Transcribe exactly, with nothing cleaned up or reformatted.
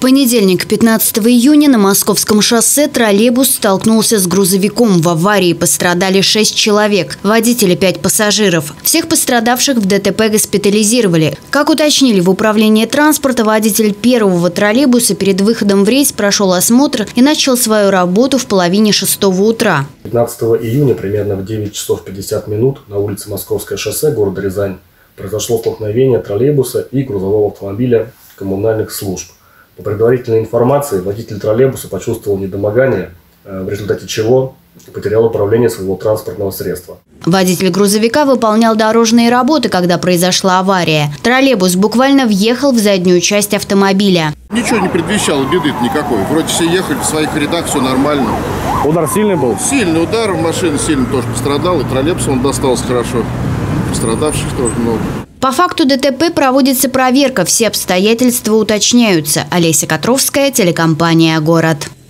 понедельник, пятнадцатого июня, на Московском шоссе троллейбус столкнулся с грузовиком. В аварии пострадали шесть человек, водители пять пассажиров. Всех пострадавших в ДТП госпитализировали. Как уточнили в управлении транспорта, водитель первого троллейбуса перед выходом в рейс прошел осмотр и начал свою работу в половине шестого утра. пятнадцатого июня примерно в девять часов пятьдесят минут на улице Московское шоссе города Рязань произошло столкновение троллейбуса и грузового автомобиля коммунальных служб. По предварительной информации, водитель троллейбуса почувствовал недомогание, в результате чего потерял управление своего транспортного средства. Водитель грузовика выполнял дорожные работы, когда произошла авария. Троллейбус буквально въехал в заднюю часть автомобиля. Ничего не предвещало, беды никакой. Вроде все ехали в своих рядах, все нормально. Удар сильный был? Сильный удар, машина сильно тоже пострадала, и троллейбус он достался хорошо. Пострадавших тоже много. По факту ДТП проводится проверка, все обстоятельства уточняются. Олеся Котровская, телекомпания «Город».